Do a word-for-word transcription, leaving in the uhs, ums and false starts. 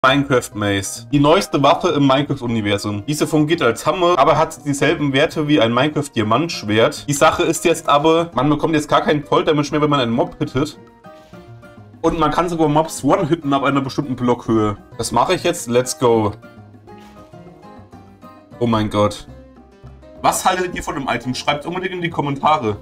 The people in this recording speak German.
Minecraft Maze. Die neueste Waffe im Minecraft-Universum. Diese fungiert als Hammer, aber hat dieselben Werte wie ein Minecraft-Diamantschwert. Die Sache ist jetzt aber, man bekommt jetzt gar keinen Fall-Damage mehr, wenn man einen Mob hittet. Und man kann sogar Mobs one-hitten ab einer bestimmten Blockhöhe. Das mache ich jetzt. Let's go. Oh mein Gott. Was haltet ihr von dem Item? Schreibt unbedingt in die Kommentare.